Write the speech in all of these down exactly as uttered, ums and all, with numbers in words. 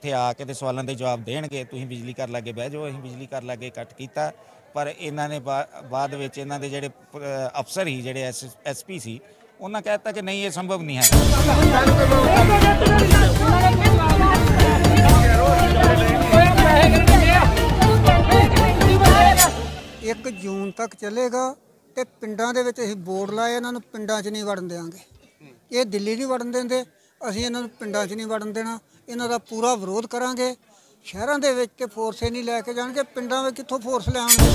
ਉੱਥੇ ਆ ਕੇ ਤੇ ਸਵਾਲਾਂ ਦੇ ਜਵਾਬ ਦੇਣਗੇ। ਤੁਸੀਂ ਬਿਜਲੀ ਘਰ ਲਾਗੇ ਬਹਿ ਜਾਓ, ਅਸੀਂ ਬਿਜਲੀ ਘਰ ਲਾਗੇ ਕੱਟ ਕੀਤਾ, ਪਰ ਇਹਨਾਂ ਨੇ ਬਾ ਬਾਅਦ ਵਿੱਚ ਇਹਨਾਂ ਦੇ ਜਿਹੜੇ ਅਫਸਰ ਸੀ, ਜਿਹੜੇ ਐਸ ਐਸ ਪੀ ਸੀ, ਉਹਨਾਂ ਕਹਿ ਦਿੱਤਾ ਕਿ ਨਹੀਂ, ਇਹ ਸੰਭਵ ਨਹੀਂ ਹੈ। ਇੱਕ ਜੂਨ ਤੱਕ ਚੱਲੇਗਾ ਤੇ ਪਿੰਡਾਂ ਦੇ ਵਿੱਚ ਅਸੀਂ ਬੋਰਡ ਲਾਏ, ਇਹਨਾਂ ਨੂੰ ਪਿੰਡਾਂ 'ਚ ਨਹੀਂ ਵੜਨ ਦੇਵਾਂਗੇ। ਇਹ ਦਿੱਲੀ ਨਹੀਂ ਵੜਨ ਦਿੰਦੇ, ਅਸੀਂ ਇਹਨਾਂ ਨੂੰ ਪਿੰਡਾਂ 'ਚ ਨਹੀਂ ਵੜਨ ਦੇਣਾ। ਇਹਨਾਂ ਦਾ ਪੂਰਾ ਵਿਰੋਧ ਕਰਾਂਗੇ। ਸ਼ਹਿਰਾਂ ਦੇ ਵਿੱਚ ਤੇ ਫੋਰਸੇ ਨਹੀਂ ਲੈ ਕੇ ਜਾਣਗੇ, ਪਿੰਡਾਂ ਵਿੱਚ ਕਿੱਥੋਂ ਫੋਰਸ ਲੈ ਆਉਣਗੇ।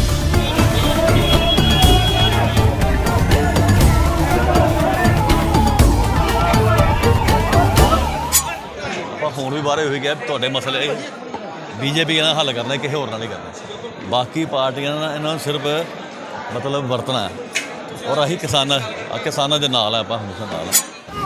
ਹੁਣ ਵੀ ਬਾਰੇ ਹੋਈ ਗਿਆ ਤੁਹਾਡੇ ਮਸਲੇ ਬੀਜੇਪੀ ਨਾਲ ਹੱਲ ਕਰਨਾ, ਕਿਸੇ ਹੋਰ ਨਾਲ ਨਹੀਂ ਕਰਨਾ। ਬਾਕੀ ਪਾਰਟੀਆਂ ਨਾਲ ਇਹਨਾਂ ਨੂੰ ਸਿਰਫ ਮਤਲਬ ਵਰਤਣਾ ਹੈ, ਔਰ ਅਸੀਂ ਕਿਸਾਨ ਕਿਸਾਨਾਂ ਦੇ ਨਾਲ ਹੈ, ਆਪਾਂ ਹਮੇਸ਼ਾ ਨਾਲ ਹੈ।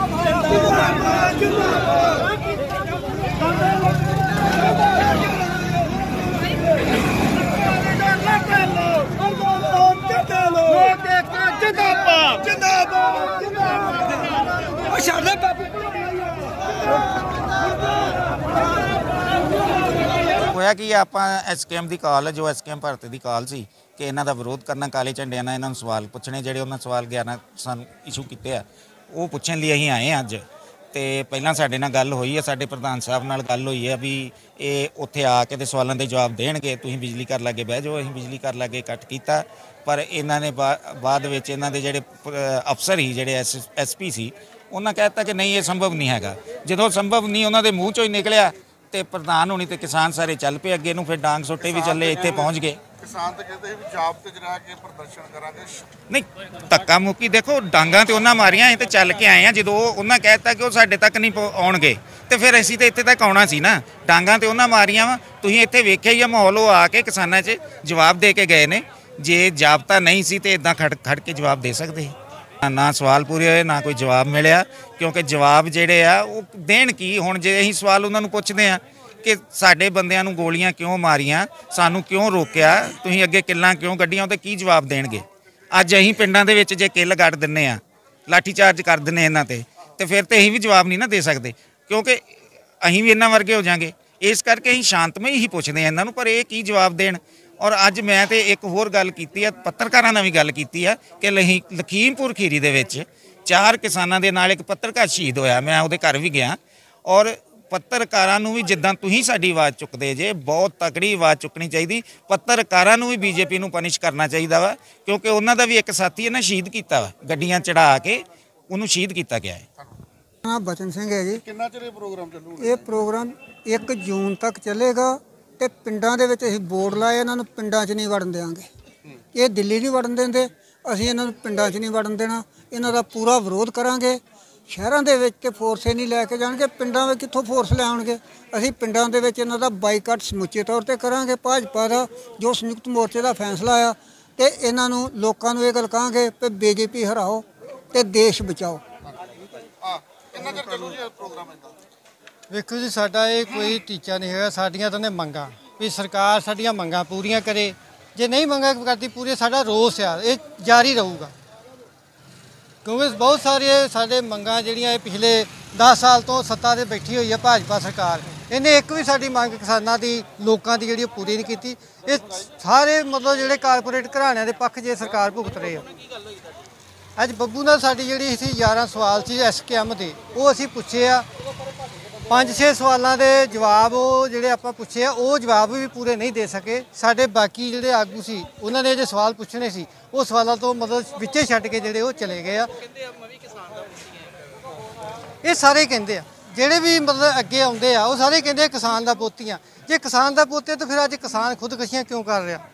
ਹੋਇਆ ਕਿ ਆਪਾਂ ਐਸ ਕੇ ਐਮ ਦੀ ਕਾਲ, ਜੋ ਐਸ ਕੇ ਐਮ ਭਾਰਤ ਦੀ ਕਾਲ ਸੀ ਕਿ ਇਹਨਾਂ ਦਾ ਵਿਰੋਧ ਕਰਨਾ, ਕਾਲੇ ਝੰਡਿਆਂ ਨਾਲ ਇਹਨਾਂ ਨੂੰ ਸਵਾਲ ਪੁੱਛਣੇ, ਜਿਹੜੇ ਉਹਨਾਂ ਸਵਾਲ ਗਿਆਰਾਂ ਸਾਨੂੰ ਇਸ਼ੂ ਕੀਤੇ ਆ, ਉਹ ਪੁੱਛਣ ਲਈ ਅਸੀਂ ਆਏ ਅੱਜ। ਤੇ ਪਹਿਲਾਂ ਸਾਡੇ ਨਾਲ ਗੱਲ ਹੋਈ ਹੈ, ਸਾਡੇ ਪ੍ਰਧਾਨ ਸਾਹਿਬ ਨਾਲ ਗੱਲ ਹੋਈ ਹੈ ਵੀ ਇਹ ਉੱਥੇ ਆ ਕੇ ਤੇ ਸਵਾਲਾਂ ਦੇ ਜਵਾਬ ਦੇਣਗੇ। ਤੁਸੀਂ ਬਿਜਲੀ ਘਰ ਲਾਗੇ ਬਹਿ ਜਾਓ, ਅਸੀਂ ਬਿਜਲੀ ਘਰ ਲਾਗੇ ਕੱਟ ਕੀਤਾ, ਪਰ ਇਹਨਾਂ ਨੇ ਬਾ ਬਾਅਦ ਵਿੱਚ ਇਹਨਾਂ ਦੇ ਜਿਹੜੇ ਅਫਸਰ ਸੀ, ਜਿਹੜੇ ਐਸ ਐਸ ਪੀ ਸੀ, ਉਹਨਾਂ ਕਹਿ ਦਿੱਤਾ ਕਿ ਨਹੀਂ, ਇਹ ਸੰਭਵ ਨਹੀਂ ਹੈਗਾ। ਜਦੋਂ ਸੰਭਵ ਨਹੀਂ ਉਹਨਾਂ ਦੇ ਮੂੰਹ 'ਚੋਂ ਹੀ ਨਿਕਲਿਆ ਤੇ ਪ੍ਰਧਾਨ ਹੋਣੀ ਤੇ ਕਿਸਾਨ ਸਾਰੇ ਚੱਲ ਪਏ ਅੱਗੇ ਨੂੰ, ਫਿਰ ਡਾਂਗ ਸੋਟੇ ਵੀ ਚੱਲੇ, ਇੱਥੇ ਪਹੁੰਚ ਗਏ। ਕਿਸਾਨ ਤਾਂ ਕਹਿੰਦੇ ਸੀ ਵੀ ਜਾਬ ਤੇ ਰਹਿ ਕੇ ਪ੍ਰਦਰਸ਼ਨ ਕਰਾਂਗੇ। ਨਹੀਂ, ਧੱਕਾ ਮੁੱਕੀ ਦੇਖੋ, ਡਾਂਗਾਂ ਤੇ ਉਹਨਾਂ ਮਾਰੀਆਂ, ਇਹ ਤੇ ਚੱਲ ਕੇ ਆਏ ਆ। ਜਦੋਂ ਉਹਨਾਂ ਕਹਿ ਦਿੱਤਾ ਕਿ ਉਹ ਸਾਡੇ ਤੱਕ ਨਹੀਂ ਆਉਣਗੇ ਤੇ ਫਿਰ ਅਸੀਂ ਤੇ ਇੱਥੇ ਤੱਕ ਆਉਣਾ ਸੀ ਨਾ। ਡਾਂਗਾਂ ਤੇ ਉਹਨਾਂ ਮਾਰੀਆਂ ਵਾ, ਤੁਸੀਂ ਇੱਥੇ ਵੇਖਿਆ ਹੀ ਆ ਮਾਹੌਲ। ਉਹ ਆ ਕੇ ਕਿਸਾਨਾਂ 'ਚ ਜਵਾਬ ਦੇ ਕੇ ਗਏ ਨੇ। ਜੇ ਜਾਬਤਾ ਨਹੀਂ ਸੀ ਤੇ ਇਦਾਂ ਖੜ ਖੜ ਕੇ ਜਵਾਬ ਦੇ ਸਕਦੇ। ਨਾ ਸਵਾਲ ਪੂਰੇ ਹੋਏ, ਨਾ ਕੋਈ ਜਵਾਬ ਮਿਲਿਆ, ਕਿਉਂਕਿ ਜਵਾਬ ਜਿਹੜੇ ਆ ਉਹ ਦੇਣ ਕੀ। ਹੁਣ ਜੇ ਅਸੀਂ ਸਵਾਲ ਉਹਨਾਂ ਨੂੰ ਪੁੱਛਦੇ ਹਾਂ ਕਿ ਸਾਡੇ ਬੰਦਿਆਂ ਨੂੰ ਗੋਲੀਆਂ ਕਿਉਂ ਮਾਰੀਆਂ, ਸਾਨੂੰ ਕਿਉਂ ਰੋਕਿਆ, ਤੁਸੀਂ ਅੱਗੇ ਕਿੱਲਾਂ ਕਿਉਂ ਕੱਢੀਆਂ, ਉਹਦੇ ਕੀ ਜਵਾਬ ਦੇਣਗੇ। ਅੱਜ ਅਸੀਂ ਪਿੰਡਾਂ ਦੇ ਵਿੱਚ ਜੇ ਕਿੱਲ ਕੱਢ ਦਿੰਦੇ ਹਾਂ, ਲਾਠੀ ਚਾਰਜ ਕਰ ਦਿੰਦੇ ਇਹਨਾਂ 'ਤੇ, ਤੇ ਫਿਰ ਤਾਂ ਅਸੀਂ ਵੀ ਜਵਾਬ ਨਹੀਂ ਨਾ ਦੇ ਸਕਦੇ, ਕਿਉਂਕਿ ਅਸੀਂ ਵੀ ਇਹਨਾਂ ਵਰਗੇ ਹੋ ਜਾਵਾਂਗੇ। ਇਸ ਕਰਕੇ ਅਸੀਂ ਸ਼ਾਂਤਮਈ ਹੀ ਪੁੱਛਦੇ ਹਾਂ ਇਹਨਾਂ ਨੂੰ, ਪਰ ਇਹ ਕੀ ਜਵਾਬ ਦੇਣ। ਔਰ ਅੱਜ ਮੈਂ ਤੇ ਇੱਕ ਹੋਰ ਗੱਲ ਕੀਤੀ ਆ, ਪੱਤਰਕਾਰਾਂ ਨਾਲ ਵੀ ਗੱਲ ਕੀਤੀ ਆ ਕਿ ਲਹੀ ਲਖੀਮਪੁਰ ਖੀਰੀ ਦੇ ਵਿੱਚ ਚਾਰ ਕਿਸਾਨਾਂ ਦੇ ਨਾਲ ਇੱਕ ਪੱਤਰਕਾਰ ਸ਼ਹੀਦ ਹੋਇਆ। ਮੈਂ ਉਹਦੇ ਘਰ ਵੀ ਗਿਆ, ਔਰ ਪੱਤਰਕਾਰਾਂ ਨੂੰ ਵੀ ਜਿੱਦਾਂ ਤੁਸੀਂ ਸਾਡੀ ਆਵਾਜ਼ ਚੁੱਕਦੇ ਜੇ, ਬਹੁਤ ਤਕੜੀ ਆਵਾਜ਼ ਚੁੱਕਣੀ ਚਾਹੀਦੀ। ਪੱਤਰਕਾਰਾਂ ਨੂੰ ਵੀ ਬੀਜੇਪੀ ਨੂੰ ਪਨਿਸ਼ ਕਰਨਾ ਚਾਹੀਦਾ ਵਾ, ਕਿਉਂਕਿ ਉਹਨਾਂ ਦਾ ਵੀ ਇੱਕ ਸਾਥੀ ਇਹਨਾਂ ਸ਼ਹੀਦ ਕੀਤਾ ਵਾ, ਗੱਡੀਆਂ ਚੜਾ ਕੇ ਉਹਨੂੰ ਸ਼ਹੀਦ ਕੀਤਾ ਗਿਆ ਹੈ। ਹਾਂ, ਬਚਨ ਸਿੰਘ ਹੈ ਜੀ। ਕਿੰਨਾ ਚਿਰ ਇਹ ਪ੍ਰੋਗਰਾਮ ਚੱਲੂਗਾ? ਇਹ ਪ੍ਰੋਗਰਾਮ ਇੱਕ ਜੂਨ ਤੱਕ ਚੱਲੇਗਾ ਤੇ ਪਿੰਡਾਂ ਦੇ ਵਿੱਚ ਅਸੀਂ ਬੋਰਡ ਲਾਏ, ਇਹਨਾਂ ਨੂੰ ਪਿੰਡਾਂ 'ਚ ਨਹੀਂ ਵੜਨ ਦੇਵਾਂਗੇ। ਇਹ ਦਿੱਲੀ ਨਹੀਂ ਵੜਨ ਦਿੰਦੇ, ਅਸੀਂ ਇਹਨਾਂ ਨੂੰ ਪਿੰਡਾਂ 'ਚ ਨਹੀਂ ਵੜਨ ਦੇਣਾ। ਇਹਨਾਂ ਦਾ ਪੂਰਾ ਵਿਰੋਧ ਕਰਾਂਗੇ। ਸ਼ਹਿਰਾਂ ਦੇ ਵਿੱਚ ਤੇ ਫੋਰਸੇ ਨਹੀਂ ਲੈ ਕੇ ਜਾਣਗੇ, ਪਿੰਡਾਂ ਵਿੱਚ ਕਿੱਥੋਂ ਫੋਰਸ ਲੈ ਆਉਣਗੇ। ਅਸੀਂ ਪਿੰਡਾਂ ਦੇ ਵਿੱਚ ਇਹਨਾਂ ਦਾ ਬਾਈਕਾਟ ਸਮੁੱਚੇ ਤੌਰ 'ਤੇ ਕਰਾਂਗੇ। ਭਾਜਪਾ ਦਾ ਜੋ ਸੰਯੁਕਤ ਮੋਰਚੇ ਦਾ ਫੈਸਲਾ ਆ, ਤੇ ਇਹਨਾਂ ਨੂੰ ਲੋਕਾਂ ਨੂੰ ਇਹ ਗੱਲ ਕਹਾਂਗੇ ਕਿ ਬੀ ਜੇ ਪੀ ਹਰਾਓ ਤੇ ਦੇਸ਼ ਬਚਾਓ। ਕਿੰਨਾ ਚਿਰ ਚੱਲੂ ਜੀ ਪ੍ਰੋਗਰਾਮ ਇਹਦਾ? ਵੇਖੋ ਜੀ, ਸਾਡਾ ਇਹ ਕੋਈ ਟੀਚਾ ਨਹੀਂ ਹੈਗਾ। ਸਾਡੀਆਂ ਤਾਂ ਨੇ ਮੰਗਾਂ ਵੀ ਸਰਕਾਰ ਸਾਡੀਆਂ ਮੰਗਾਂ ਪੂਰੀਆਂ ਕਰੇ। ਜੇ ਨਹੀਂ ਮੰਗਾਂ ਕਰਦੀ ਪੂਰੀ, ਸਾਡਾ ਰੋਸ ਆ ਇਹ ਜਾਰੀ ਰਹੂਗਾ, ਕਿਉਂਕਿ ਬਹੁਤ ਸਾਰੇ ਸਾਡੇ ਮੰਗਾਂ ਜਿਹੜੀਆਂ ਇਹ ਪਿਛਲੇ ਦਸ ਸਾਲ ਤੋਂ ਸੱਤਾ 'ਤੇ ਬੈਠੀ ਹੋਈ ਹੈ ਭਾਜਪਾ ਸਰਕਾਰ। ਇਹਨੇ ਇੱਕ ਵੀ ਸਾਡੀ ਮੰਗ ਕਿਸਾਨਾਂ ਦੀ, ਲੋਕਾਂ ਦੀ ਜਿਹੜੀ ਪੂਰੀ ਨਹੀਂ ਕੀਤੀ। ਇਹ ਸਾਰੇ ਮਤਲਬ ਜਿਹੜੇ ਕਾਰਪੋਰੇਟ ਘਰਾਣਿਆਂ ਦੇ ਪੱਖ ਜੇ ਸਰਕਾਰ ਭੁਗਤ ਰਹੇ ਆ। ਅੱਜ ਬੱਬੂ ਨਾਲ ਸਾਡੀ ਜਿਹੜੀ ਸੀ ਗਿਆਰਾਂ ਸਵਾਲ ਸੀ ਐਸ ਕੇ ਐਮ ਦੇ, ਉਹ ਅਸੀਂ ਪੁੱਛੇ ਆ। ਪੰਜ ਛੇ ਸਵਾਲਾਂ ਦੇ ਜਵਾਬ ਉਹ ਜਿਹੜੇ ਆਪਾਂ ਪੁੱਛੇ ਆ, ਉਹ ਜਵਾਬ ਵੀ ਪੂਰੇ ਨਹੀਂ ਦੇ ਸਕੇ। ਸਾਡੇ ਬਾਕੀ ਜਿਹੜੇ ਆਗੂ ਸੀ, ਉਹਨਾਂ ਨੇ ਜੇ ਸਵਾਲ ਪੁੱਛਣੇ ਸੀ, ਉਹ ਸਵਾਲਾਂ ਤੋਂ ਮਤਲਬ ਵਿੱਚੇ ਛੱਡ ਕੇ ਜਿਹੜੇ ਉਹ ਚਲੇ ਗਏ ਆ। ਇਹ ਸਾਰੇ ਕਹਿੰਦੇ ਆ, ਜਿਹੜੇ ਵੀ ਮਤਲਬ ਅੱਗੇ ਆਉਂਦੇ ਆ, ਉਹ ਸਾਰੇ ਕਹਿੰਦੇ ਕਿਸਾਨ ਦਾ ਪੋਤੀਆਂ। ਜੇ ਕਿਸਾਨ ਦਾ ਪੋਤੇ ਤਾਂ ਫਿਰ ਅੱਜ ਕਿਸਾਨ ਖੁਦਕੁਸ਼ੀਆਂ ਕਿਉਂ ਕਰ ਰਿਹਾ?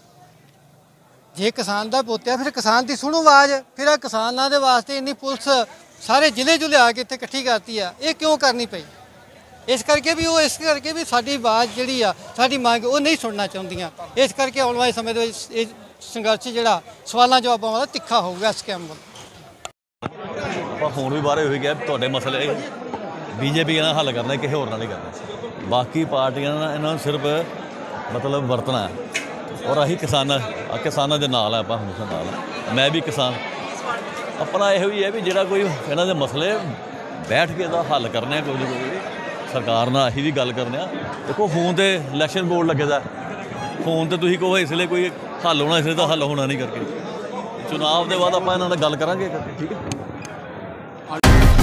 ਜੇ ਕਿਸਾਨ ਦਾ ਪੋਤਿਆ, ਫਿਰ ਕਿਸਾਨ ਦੀ ਸੁਣੋ ਆਵਾਜ਼। ਫਿਰ ਆ ਕਿਸਾਨਾਂ ਦੇ ਵਾਸਤੇ ਇੰਨੀ ਪੁਲਿਸ ਸਾਰੇ ਜ਼ਿਲ੍ਹੇ 'ਚੋਂ ਲਿਆ ਕੇ ਇੱਥੇ ਇਕੱਠੀ ਕਰਤੀ ਆ, ਇਹ ਕਿਉਂ ਕਰਨੀ ਪਈ? ਇਸ ਕਰਕੇ ਵੀ ਉਹ ਇਸ ਕਰਕੇ ਵੀ ਸਾਡੀ ਆਵਾਜ਼ ਜਿਹੜੀ ਆ, ਸਾਡੀ ਮੰਗ ਉਹ ਨਹੀਂ ਸੁਣਨਾ ਚਾਹੁੰਦੀਆਂ। ਇਸ ਕਰਕੇ ਆਉਣ ਵਾਲੇ ਸਮੇਂ ਦੇ ਵਿੱਚ ਇਹ ਸੰਘਰਸ਼ ਜਿਹੜਾ ਸਵਾਲਾਂ ਜਵਾਬਾਂ ਵਾਲਾ ਤਿੱਖਾ ਹੋਊਗਾ ਐਸ ਕੇ ਐਮ ਵੱਲੋਂ। ਹੁਣ ਵੀ ਬਾਰੇ ਹੋਈ ਗਿਆ ਤੁਹਾਡੇ ਮਸਲੇ ਬੀਜੇਪੀ ਨਾਲ ਹੱਲ ਕਰਨਾ, ਕਿਸੇ ਹੋਰ ਨਾਲ ਨਹੀਂ ਕਰਨਾ। ਬਾਕੀ ਪਾਰਟੀਆਂ ਨਾਲ ਇਹਨਾਂ ਨੂੰ ਸਿਰਫ ਮਤਲਬ ਵਰਤਣਾ ਹੈ, ਔਰ ਅਸੀਂ ਕਿਸਾਨ ਕਿਸਾਨਾਂ ਦੇ ਨਾਲ ਹੈ, ਆਪਾਂ ਹਮੇਸ਼ਾ ਨਾਲ ਹੈ। ਮੈਂ ਵੀ ਕਿਸਾਨ। ਆਪਣਾ ਇਹੋ ਹੀ ਹੈ ਵੀ ਜਿਹੜਾ ਕੋਈ ਇਹਨਾਂ ਦੇ ਮਸਲੇ ਬੈਠ ਕੇ ਇਹਦਾ ਹੱਲ ਕਰਨੇ ਕੋਈ ਕੋਈ ਸਰਕਾਰ ਨਾਲ ਅਸੀਂ ਵੀ ਗੱਲ ਕਰਨੇ ਆ। ਦੇਖੋ ਫੋਨ ਤੇ ਇਲੈਕਸ਼ਨ ਬੋਰਡ ਲੱਗੇ ਦਾ, ਫੋਨ ਤੇ ਤੁਸੀਂ ਕਹੋ ਇਸ ਲਈ ਕੋਈ ਹੱਲ ਹੋਣਾ, ਇਸ ਲਈ ਤਾਂ ਹੱਲ ਹੋਣਾ ਨਹੀਂ ਕਰਕੇ। ਚੁਣਾਵ ਦੇ ਬਾਅਦ ਆਪਾਂ ਇਹਨਾਂ ਨਾਲ ਗੱਲ ਕਰਾਂਗੇ ਕਰਕੇ, ਠੀਕ ਹੈ।